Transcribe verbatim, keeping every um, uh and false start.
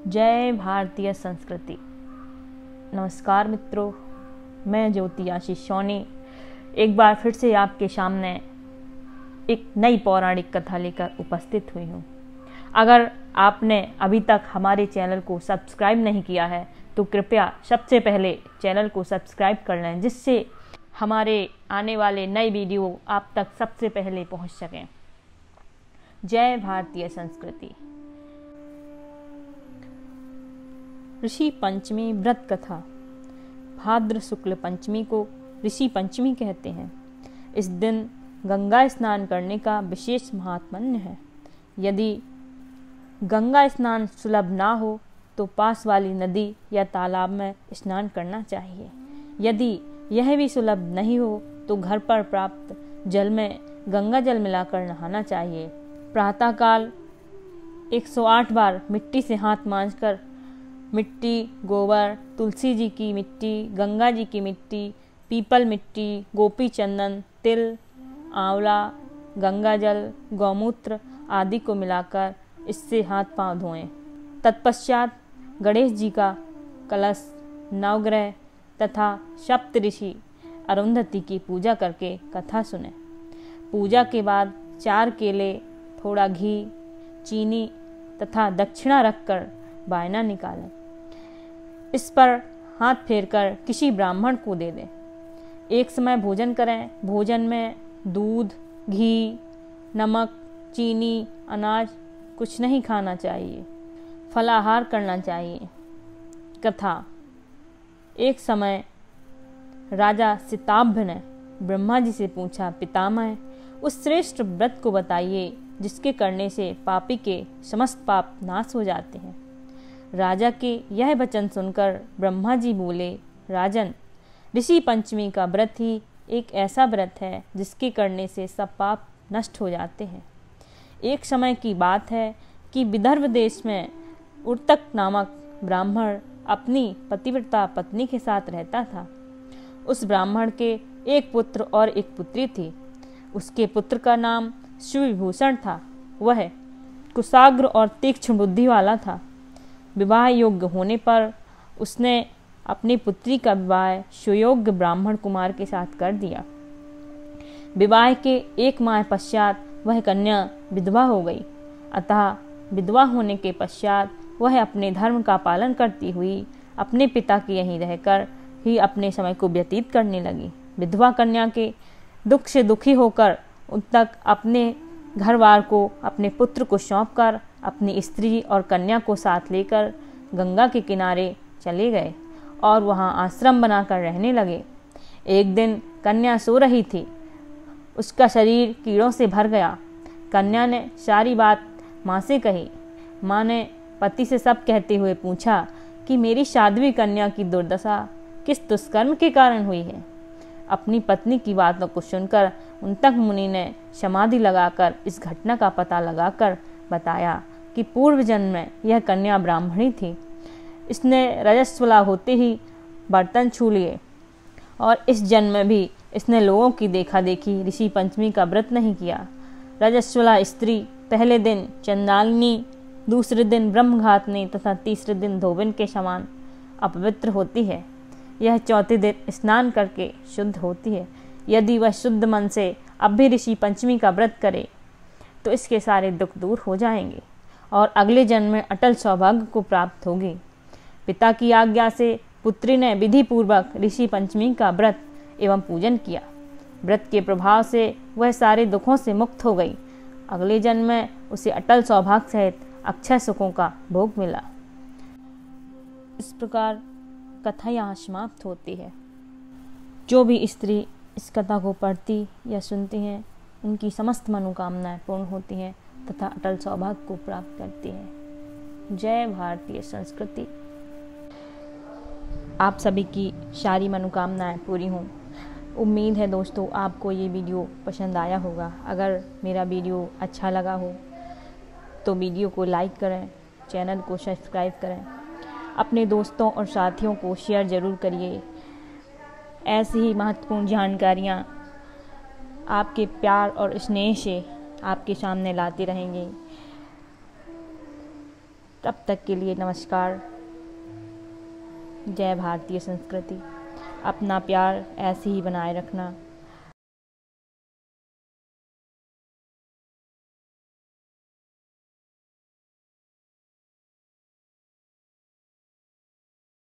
जय भारतीय संस्कृति। नमस्कार मित्रों, मैं ज्योति आशीष सोनी एक बार फिर से आपके सामने एक नई पौराणिक कथा लेकर उपस्थित हुई हूँ। अगर आपने अभी तक हमारे चैनल को सब्सक्राइब नहीं किया है तो कृपया सबसे पहले चैनल को सब्सक्राइब कर लें, जिससे हमारे आने वाले नए वीडियो आप तक सबसे पहले पहुँच सकें। जय भारतीय संस्कृति। ऋषि पंचमी व्रत कथा। भाद्र शुक्ल पंचमी को ऋषि पंचमी कहते हैं। इस दिन गंगा स्नान करने का विशेष महात्म्य है। यदि गंगा स्नान सुलभ ना हो तो पास वाली नदी या तालाब में स्नान करना चाहिए। यदि यह भी सुलभ नहीं हो तो घर पर प्राप्त जल में गंगा जल मिलाकर नहाना चाहिए। प्रातःकाल एक सौ आठ बार मिट्टी से हाथ मांजकर मिट्टी, गोबर, तुलसी जी की मिट्टी, गंगा जी की मिट्टी, पीपल मिट्टी, गोपी चंदन, तिल, आंवला, गंगा जल, गौमूत्र आदि को मिलाकर इससे हाथ पांव धोएं। तत्पश्चात गणेश जी का कलश, नवग्रह तथा सप्त ऋषि अरुंधति की पूजा करके कथा सुने। पूजा के बाद चार केले, थोड़ा घी, चीनी तथा दक्षिणा रखकर बायना निकालें। इस पर हाथ फेरकर किसी ब्राह्मण को दे दें। एक समय भोजन करें। भोजन में दूध, घी, नमक, चीनी, अनाज कुछ नहीं खाना चाहिए। फलाहार करना चाहिए। कथा। एक समय राजा सिताभ्य ने ब्रह्मा जी से पूछा, पितामह, उस श्रेष्ठ व्रत को बताइए जिसके करने से पापी के समस्त पाप नाश हो जाते हैं। राजा के यह वचन सुनकर ब्रह्मा जी बोले, राजन, ऋषि पंचमी का व्रत ही एक ऐसा व्रत है जिसके करने से सब पाप नष्ट हो जाते हैं। एक समय की बात है कि विदर्भ देश में उर्तक नामक ब्राह्मण अपनी पतिव्रता पत्नी के साथ रहता था। उस ब्राह्मण के एक पुत्र और एक पुत्री थी। उसके पुत्र का नाम शिवविभूषण था। वह कुशाग्र और तीक्ष्ण बुद्धि वाला था। विवाह योग्य होने पर उसने अपनी पुत्री का विवाह सुयोग्य ब्राह्मण कुमार के साथ कर दिया। विवाह के एक माह पश्चात वह कन्या विधवा हो गई। अतः विधवा होने के पश्चात वह अपने धर्म का पालन करती हुई अपने पिता के यहीं रहकर ही अपने समय को व्यतीत करने लगी। विधवा कन्या के दुख से दुखी होकर उन तक अपने घरवार को, अपने पुत्र को सौंपकर अपनी स्त्री और कन्या को साथ लेकर गंगा के किनारे चले गए और वहां आश्रम बनाकर रहने लगे। एक दिन कन्या सो रही थी। उसका शरीर कीड़ों से भर गया। कन्या ने सारी बात माँ से कही। माँ ने पति से सब कहते हुए पूछा कि मेरी साध्वी कन्या की दुर्दशा किस दुष्कर्म के कारण हुई है। अपनी पत्नी की बातों को सुनकर उनतक मुनि ने समाधि लगाकर इस घटना का पता लगाकर बताया कि पूर्व जन्म में यह कन्या ब्राह्मणी थी। इसने रजस्वला होते ही बर्तन छू लिए और इस जन्म में भी इसने लोगों की देखा देखी ऋषि पंचमी का व्रत नहीं किया। रजस्वला स्त्री पहले दिन चंडालिनी, दूसरे दिन ब्रह्मघातनी तथा तीसरे दिन धोबिन के समान अपवित्र होती है। यह चौथे दिन स्नान करके शुद्ध होती है। यदि वह शुद्ध मन से अब भी ऋषि पंचमी का व्रत करे तो इसके सारे दुख दूर हो जाएंगे और अगले जन्म में अटल सौभाग्य को प्राप्त होगी। पिता की आज्ञा से पुत्री ने विधि पूर्वक ऋषि पंचमी का व्रत एवं पूजन किया। व्रत के प्रभाव से वह सारे दुखों से मुक्त हो गई। अगले जन्म में उसे अटल सौभाग्य सहित अक्षय सुखों का भोग मिला। इस प्रकार कथा यहाँ समाप्त होती है। जो भी स्त्री इस कथा को पढ़ती या सुनती हैं उनकी समस्त मनोकामनाएं पूर्ण होती हैं तथा अटल सौभाग्य को प्राप्त करती है। जय भारतीय संस्कृति। आप सभी की सारी मनोकामनाएं पूरी हों। उम्मीद है दोस्तों आपको ये वीडियो पसंद आया होगा। अगर मेरा वीडियो अच्छा लगा हो तो वीडियो को लाइक करें, चैनल को सब्सक्राइब करें, अपने दोस्तों और साथियों को शेयर ज़रूर करिए। ऐसी ही महत्वपूर्ण जानकारियाँ आपके प्यार और स्नेह से आपके सामने लाते रहेंगे। तब तक के लिए नमस्कार। जय भारतीय संस्कृति। अपना प्यार ऐसे ही बनाए रखना।